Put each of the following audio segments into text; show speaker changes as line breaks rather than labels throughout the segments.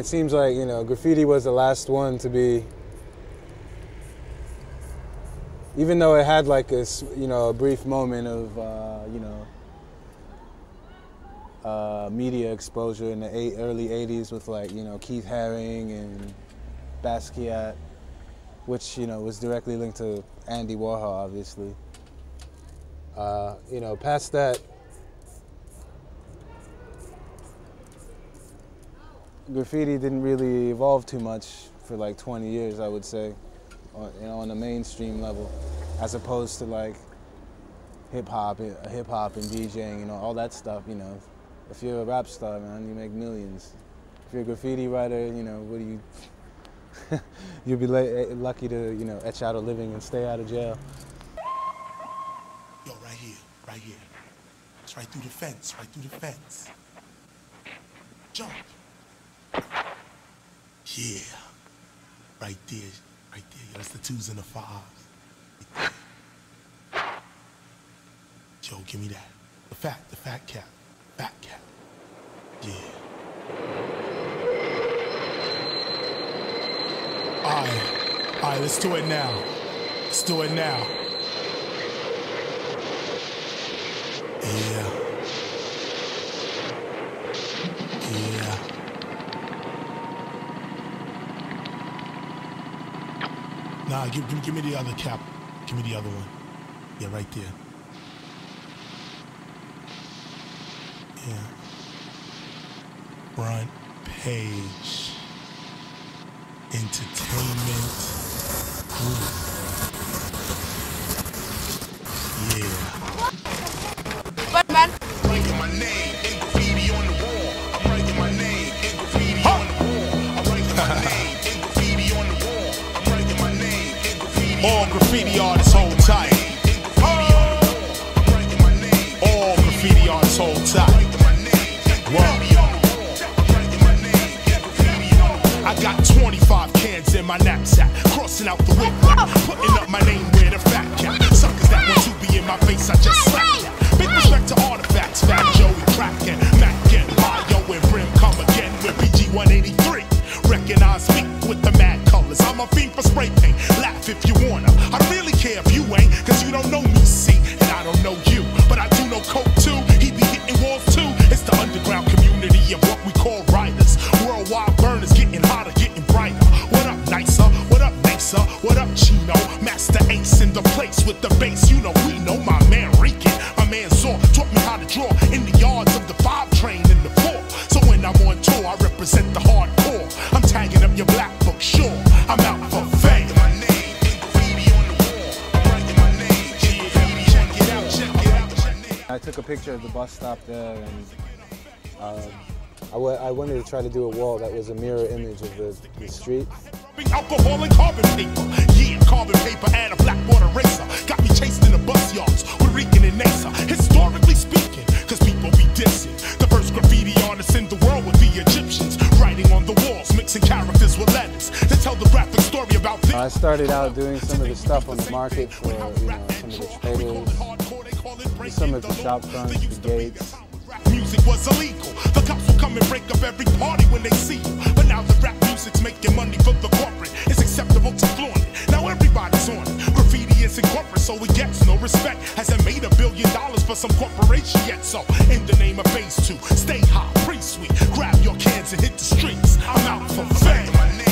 it seems like, you know, graffiti was the last one to be, even though it had like a, you know, a brief moment of, you know, media exposure in the early 80s with like, you know, Keith Haring and Basquiat, which, you know, was directly linked to Andy Warhol, obviously. You know, past that, graffiti didn't really evolve too much for like 20 years, I would say, you know, on a mainstream level, as opposed to like hip hop and DJing, you know, all that stuff. You know, if you're a rap star, man, you make millions. If you're a graffiti writer, you know, what do you? You'll be lucky to, you know, etch out a living and stay out of jail.
Yo, right here, right here. It's right through the fence, right through the fence. Jump. Yeah, right there, right there. Yo, that's the 2s and the 5s. Right there. Yo, give me that. The fat cap, Yeah. All right, let's do it now. Let's do it now. Yeah. Nah, give me the other cap. Give me the other one. Yeah, right there. Yeah. Front page. Entertainment group. Yeah.
What, man?
Writing my name in graffiti on the wall. I'm writing my name in graffiti on the wall. I'm writing my name in graffiti on the wall. I'm writing my name in graffiti. All graffiti artists hold tight. All graffiti artists hold tight. Whoa. I got 25 cans in my knapsack, crossing out the whip rack, putting up my name where the fat cat. Suckers that want to be in my face, I just slapped that. Big respect to artifacts, Fat Joey, Kraken, Mac and Mayo and Brim come again with PG 183. Recognize me with the mad colors. I'm a fiend for spray paint. Laugh if you wanna. I really care if you ain't, cause you don't know me, see, and I don't know you. But I do know Coke too. He be hitting walls too. It's the underground community of what we call writers. Worldwide burners getting hotter, getting brighter. What up, Nicer? What up, Mesa? What up, Chino? Master Ace in the place with the bass. You know we know my man Rican. My man Zor taught me how to draw in the yards of the 5 train in the 4. So when I'm on tour, I represent the hardcore. I'm tagging up your black book, sure. I'm out for fame.
I took a picture of the bus stop there, and I wanted to try to do a wall that was a mirror image of the street.
Alcohol and carbon paper, yeah, carbon paper and a blackboard eraser. Got me chased in the bus yards with Rican and Nasa. Historically speaking, cause people be dissing. The first graffiti artists in the world were the Egyptians, writing on the walls, mixing characters with letters to tell the graphic story about this.
I started out doing some of the stuff on the market for, you know, some of the tables, some of the shop fronts, the gates.
Music was illegal. The cops will come and break up every party when they see you. But now the rap music's making money for the corporate. It's acceptable to flaunt it. Now everybody's on it. Graffiti isn't corporate, so it gets no respect. Hasn't made $1 billion for some corporation yet. So in the name of phase 2, stay high, pre-sweet. Grab your cans and hit the streets. I'm out for fame.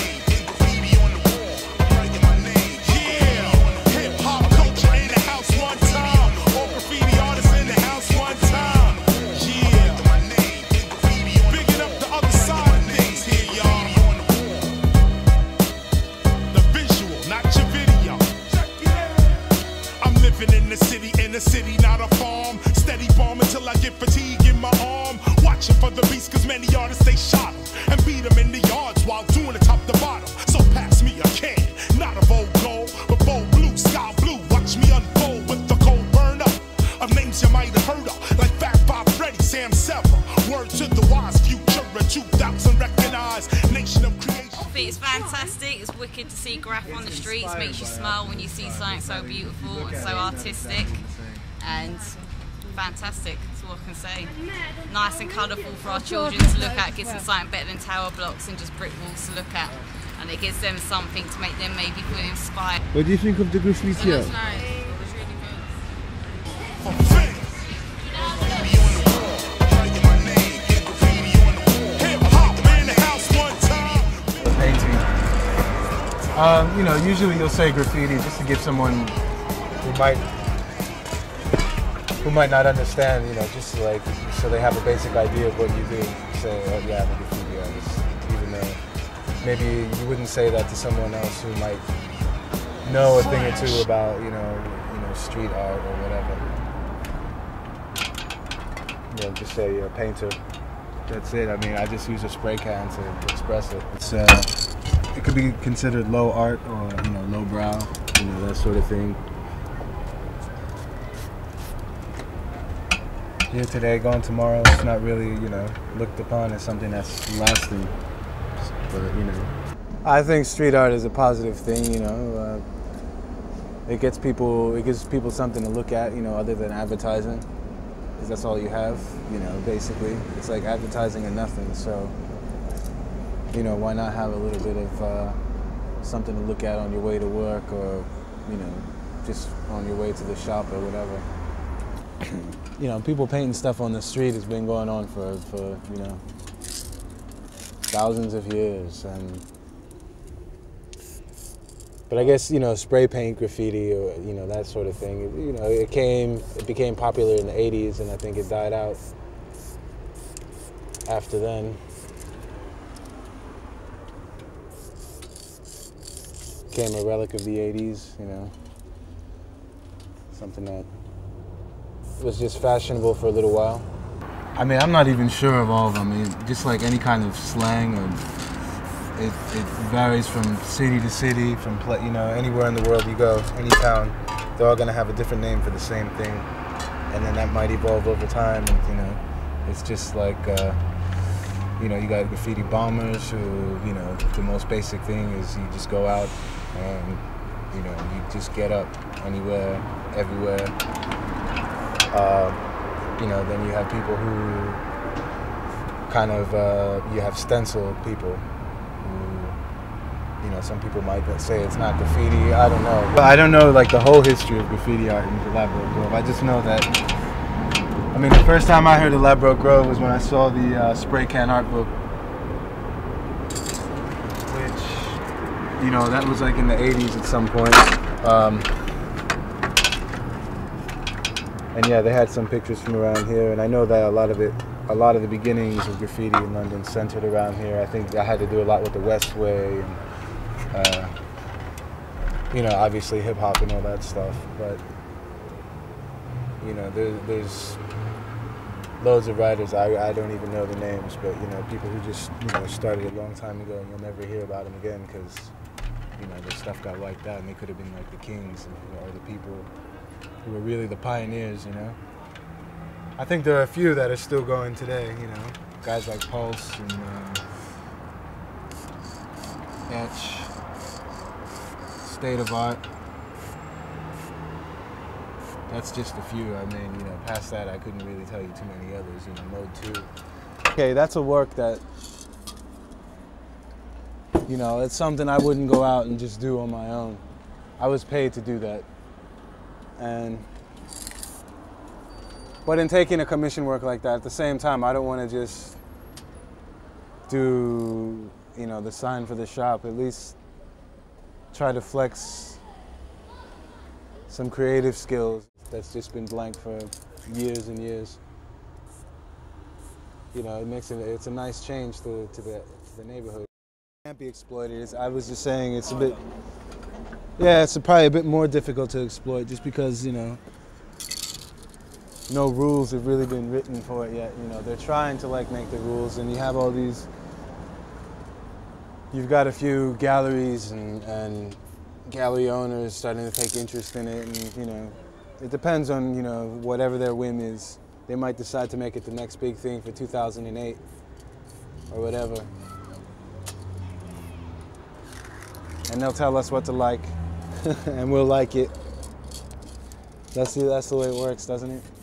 In the city, not a farm. Steady bomb until I get fatigue in my arm. Watching for the beast, cause many artists they shot him and beat him in the yards while doing it top to bottom. So pass me a can, not a bold gold, but bold blue, sky blue. Watch me unfold with the cold burn up of names you might have heard of, like Fat Bob Freddy, Sam Sever. Word to the wise, future of 2000 recognized nation of creation.
It's fantastic, it's wicked to see graph on the streets, makes you smile when you see something so beautiful and so artistic and fantastic. It's all I can say. Nice and colourful for our children to look at, gives them something better than tower blocks and just brick walls to look at. And it gives them something to make them maybe feel inspired.
What do you think of the graffiti art?
It was nice. It was really good.
Painting. You know, usually you'll say graffiti just to give someone who might not understand, you know, just like so they have a basic idea of what you do. You say, oh yeah, I'm a graffiti artist, even though maybe you wouldn't say that to someone else who might know a thing or two about, you know, street art or whatever. You know, just say you're a painter. That's it. I mean, I just use a spray can to express it. It's it could be considered low art or, you know, low brow, you know, that sort of thing. Here today, gone tomorrow. It's not really, you know, looked upon as something that's lasting. But, you know, I think street art is a positive thing. You know, it gives people something to look at. You know, other than advertising, because that's all you have. You know, basically, it's like advertising and nothing. So, you know, why not have a little bit of something to look at on your way to work, or, you know, just on your way to the shop or whatever. You know, people painting stuff on the street has been going on for you know, thousands of years. But I guess, you know, spray paint graffiti or, you know, that sort of thing, you know, it became popular in the 80s, and I think it died out after then. Became a relic of the 80s, you know, something that was just fashionable for a little while. I mean, I'm not even sure of all of them. I mean, just like any kind of slang, or it varies from city to city, from you know, anywhere in the world you go, any town, they're all gonna have a different name for the same thing, and then that might evolve over time. And, you know, it's just like you know, you got graffiti bombers who, you know, the most basic thing is you just go out and, you know, you just get up anywhere, everywhere. You know, then you have people who kind of, you have stencil people who, you know, some people might say it's not graffiti, I don't know. But I don't know, like, the whole history of graffiti art in Elaborate Grove. I just know that, I mean, the first time I heard Elaborate Grove was when I saw the spray can art book, which, you know, that was like in the 80s at some point. And yeah, they had some pictures from around here, and I know that a lot of the beginnings of graffiti in London centered around here. I think I had to do a lot with the West Way, and you know, obviously hip hop and all that stuff. But you know, there's loads of writers, I don't even know the names, but, you know, people who just, you know, started a long time ago, and you'll never hear about them again because, you know, their stuff got wiped out, and they could have been like the kings, and, you know, or the people who were really the pioneers, you know. I think there are a few that are still going today, you know, guys like Pulse and Etch, State of Art. That's just a few. I mean, you know, past that I couldn't really tell you too many others, you know, Mode 2. Okay, that's a work that, you know, it's something I wouldn't go out and just do on my own. I was paid to do that. But in taking a commission work like that, at the same time, I don't want to just do, you know, the sign for the shop. At least try to flex some creative skills that's just been blank for years and years. You know, it's a nice change to the neighborhood. It can't be exploited. I was just saying it's a bit, yeah, it's probably a bit more difficult to exploit just because, you know, no rules have really been written for it yet. You know, they're trying to like make the rules, and you have all these, you've got a few galleries and gallery owners starting to take interest in it, and, you know, it depends on, you know, whatever their whim is. They might decide to make it the next big thing for 2008 or whatever. And they'll tell us what to like, and we'll like it. That's the way it works, doesn't it?